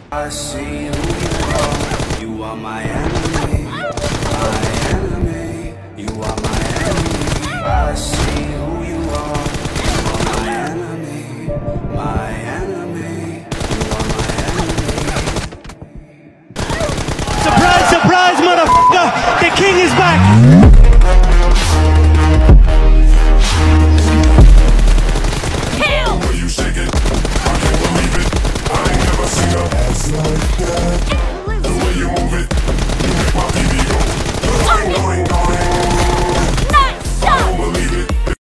I see who you are. You are my enemy. My enemy. You are my enemy. I see